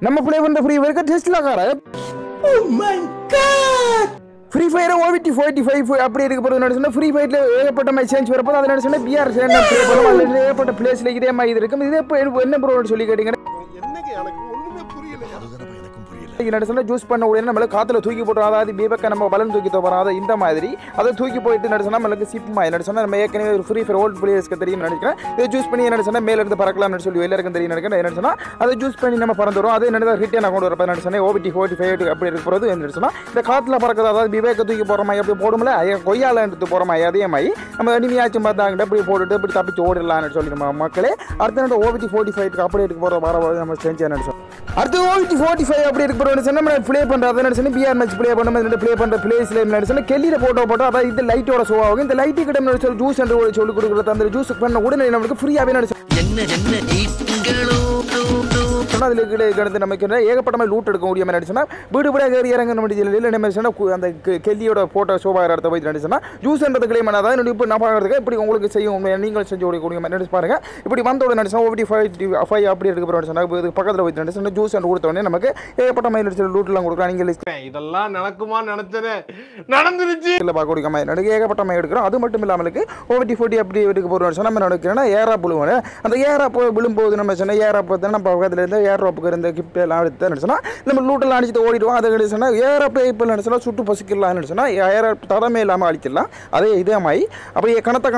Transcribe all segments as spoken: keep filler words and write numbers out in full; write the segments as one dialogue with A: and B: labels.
A: நம்ம ப்ளே பண்ற ஃப்ரீ ஃபயருக்கு டெஸ்ட்ல கார oh my god free fire ஓவிடி நாற்பத்தி ஐந்து அப்படி இருக்க போறது என்ன ஃப்ரீ ஃபயர்ல ஏகப்பட்ட மேட்ச் சேஞ்ச் வரப்போ அது என்ன சொன்னா பிஆர் சேனல் ப்ளே பண்ணுவோம் அதுல ஏகப்பட்ட பிளேஸ்ல இதே மாதிரி இது இருக்கு இது எப்போ என்ன ப்ரோ சொல்லி கேட்டீங்க
B: என்னங்க எனக்கு ஒண்ணுமே புரியல அதுதான் எனக்கும் புரியல
A: என்ன சொன்னா ஜூஸ் பண்ண உடனே நம்மள காத்துல தூக்கி போடுறோம் அதாவது பேபக்க நம்ம பலன் தூக்கி தோறோம் அத இந்த மாதிரி அதை தூக்கி போயிட்டு என்ன சொன்னா நமக்கு சிப்மா என்ன சொன்னா நம்ம ஏற்கனவே ஒரு ஃப்ரீ ஃபயர் ஓல்ட் பிளேயர்ஸ்க்கு தெரியும் நினைக்கிறேன் இதை ஜூஸ் பண்ணி என்ன சொன்னா மேல இருந்து பறக்கலாம்னு சொல்லி எல்லாருக்கும் தெரியும் நினைக்கிறேன் என்ன சொன்னா அதை ஜூஸ் பண்ணி நம்ம பறந்துறோம் அது என்ன ரிட்டர்ன் அக்கௌண்ட் வரப்ப என்ன சொன்னா ஓவிடி நாற்பத்தி ஐந்து அப்படி இருக்க போறது என்ன சொன்னா இந்த காத்துல பறக்கிறது அதாவது பேபக்க தூக்கி போற மாதிரி அப்படி போடும்ல கொய்யால எடுத்து போற மாதிரி அதே மாதிரி நம்ம இனிமையாச்சும் பார்த்தாங்க இப்படி போட்டுட்டு இப்படி தப்பிச்சு ஓடிடலாம்னு சொல்லி நம்ம மக்களே அடுத்த ஓவிடி நாற்பத்தி ஐந்து அப்படி இருக்க போற வர நம்ம செஞ்சு என்ன சொல்றோம் அடுத்து ஓவிடி நாற்பத்தி ஐந்து அப்படி இருக்க போற சொன்னா நம்ம ப்ளே பண்றது என்ன சொன்னா பிஆர் மேட்ச் ப்ளே பண்ணும்போது ப்ளே பண்ற பிளேஸ்ல என்ன சொன்னா கெல்லில போட்டோ போட்டோ அத இந்த லைட்டோட ஷோ ஆகும் இந்த லைட் கிட்ட நம்ம சொல்லி ஜூஸ் என்று சொல்லி கொடுக்குறது அந்த ஜூஸ் பண்ண உடனே நமக்கு ஃப்ரீயாவே என்ன
C: என்ன ஈங்களோ
A: அதுல கிடந்து நமக்கு ஏகப்பட்ட மாதிரி லூட் எடுக்க முடியாம நடிச்சுன்னா வீடு வீட ஏறி இறங்க முடியல நம்ம அந்த கெல்லியோட போட்டோ ஷோபா இடத்த போய் நடிச்சுன்னா ஜூஸ்ன்றது கிளைம் பண்ணாதான் இப்போ நான் பார்க்கறதுக்கு இப்படி உங்களுக்கு செய்யும் நீங்கள் செஞ்சு கொடுக்க நினைச்சு பாருங்க இப்படி வந்தோட நடிச்சா ஓவிடி ஃபைவ் அப்படி இருக்க போறோம் பக்கத்தில் போய் நடிச்சு ஜூஸ் கொடுத்த உடனே நமக்கு ஏகப்பட்ட மாதிரி நடிச்சு லூட் எல்லாம் கொடுக்கலாம் நீங்க
B: இதெல்லாம் நடக்குமா நினைச்சேன் நடந்துருச்சு
A: இல்ல பார்க்க கொடுக்க மாதிரி நடிக்க ஏகப்பட்ட மாதிரி எடுக்கிறோம் அது மட்டும் இல்லாமலுக்கு ஓவிடி ஃபோர்ட்டி அப்படி இருக்க போறோம் நம்ம நடக்கிறோம்னா ஏரா புழுவோம் அந்த ஏரா விழும்போது நம்ம சொன்ன ஏரா போது நம்ம பக்கத்துல இருந்து ஏர் ரோப்புக்கு இருந்த கிஃப்ட் எல்லாம் எடுத்து நினைச்சோன்னா நம்ம லூட்டெல்லாம் அடிச்சுட்டு ஓடிடுவோம் அதை நினைச்சோன்னா ஏர் அப்போ இப்போ நினைச்சோன்னா சுட்டு பசிக்கலாம் நினைச்சோன்னா ஏர் தடமே இல்லாமல் அழிச்சிடலாம் அதே இதே மாதிரி அப்படியே கணத்தை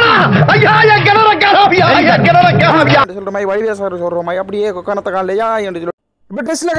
A: சொல்ற மாதிரி வழிவேசார் சொல்ற மாதிரி அப்படியே கணத்தை காலையா என்று சொல்லி இப்போ டெஸ்ட்ல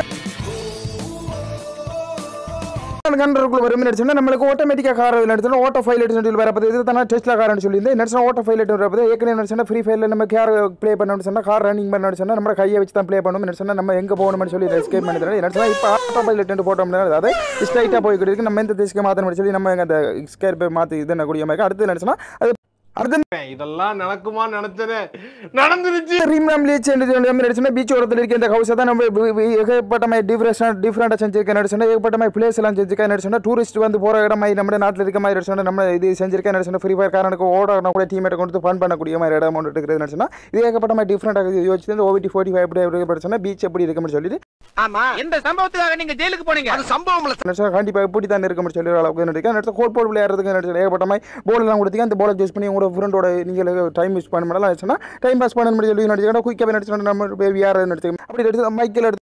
A: கண்டருக்குள்ள வரும் நடிச்சோன்னா நம்மளுக்கு ஆட்டோமேட்டிக்காக கார் நடிச்சோன்னா ஓட்டோ ஃபைல் எடுத்து வரப்போ இது தானே டெஸ்ட்ல கார்னு சொல்லியிருந்தேன் நடிச்சா ஓட்டோ ஃபைல் எடுத்து வரப்போ ஏற்கனவே நடிச்சோன்னா ஃப்ரீ ஃபயரில் நம்ம கேர் ப்ளே பண்ணணும்னு சொன்னால் கார் ரன்னிங் பண்ண நடிச்சோன்னா நம்ம கையை வச்சு தான் ப்ளே பண்ணணும் நடிச்சோன்னா நம்ம எங்கே போகணும்னு சொல்லி எஸ்கேப் பண்ணி நடிச்சா இப்போ ஆட்டோ ஃபைல் எடுத்து போட்டோம்னா அதாவது ஸ்ட்ரைட்டாக போய்கிட்டு இருக்கு நம்ம எந்த தேசிக்க மாற்றணும் சொல்லி நம்ம அந்த ஸ்கேர் மாற்றி இது கூடிய மாதிரி அடுத்து நடிச்சோன்னா அது
B: இதெல்லாம் நடக்குமா நினைச்சேன் நடந்துருச்சு
A: பீச் ஓரத்தில் இருக்க இந்த ஹவுஸை தான் நம்ம ஏகப்பட்ட மாதிரி டிஃப்ரெண்ட் டிஃப்ரெண்டாக செஞ்சிருக்கேன் நடிச்சோன்னா ஏகப்பட்ட மாதிரி பிளேஸ் எல்லாம் செஞ்சிருக்கேன் நடிச்சோன்னா டூரிஸ்ட் வந்து போகிற இடம் மாதிரி நம்ம நாட்டில் இருக்க மாதிரி நடிச்சோன்னா நம்ம இது செஞ்சிருக்கேன் நடிச்சோன்னா ஃப்ரீ ஃபயர் காரனுக்கு ஓட கூட டீமேட்டை கொண்டு ஃபன் பண்ணக்கூடிய மாதிரி இடம் ஒன்று இருக்கிறது நடிச்சோன்னா இது ஏகப்பட்ட மாதிரி டிஃப்ரெண்டாக யோசிச்சு ஓவிடி ஃபோர்ட்டி ஃபைவ் எப்படி படிச்சோன்னா பீச் எப்படி இருக்குன்னு சொல்லிட்டு
C: ஆமா இந்த சம்பவத்துக்காக நீங்க ஜெயிலுக்கு போனீங்க அது சம்பவம்
A: கண்டிப்பாக எப்படி தான் இருக்குன்னு சொல்லி அளவுக்கு நடிக்க நடிச்சா கோல் போல் விளையாடுறதுக்கு நடிச்சா ஏகப்பட்ட மாதிரி போல் எல்லாம் கொடுத்தீங்க அந்த போலை யூஸ் பண்ணி உங்களோட ஃப்ரெண்டோட நீங்கள் டைம் யூஸ் பண்ண முடியலாம் டைம் பாஸ் பண்ண முடியும் சொல்லி நடிச்சுன்னா குயிக்காக நடிச்சு நம்ம யார் நடிச்சு அப்படி எடுத்து மைக்கில் எடுத்து